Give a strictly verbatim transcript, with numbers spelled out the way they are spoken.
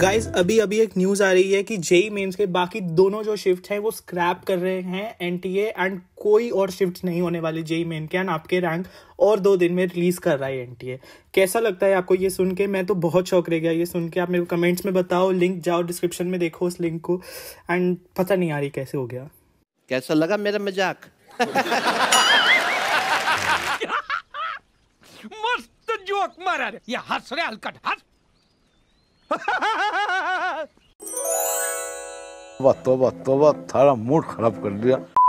Guys अभी अभी एक न्यूज़ आ रही है कि जेई मेंस के बाकी दोनों जो शिफ्ट हैं वो स्क्रैप कर रहे हैं एनटीए एंड कोई और शिफ्ट नहीं होने वाली जेई मेन के एंड आपके रैंक और दो दिन में रिलीज कर रहा है एनटीए। कैसा लगता है आपको ये सुन के? मैं तो बहुत शौक रह गया ये सुन के। आप मेरे को कमेंट्स में बताओ, लिंक जाओ डिस्क्रिप्शन में देखो उस लिंक को। एंड पता नहीं आ रही कैसे हो गया। कैसा लगा मेरा मजाक? मस्त जोक मारा रे, ये हंस रे हलकट हंस। तोबा तोबा तोबा, थारा मूड खराब कर दिया।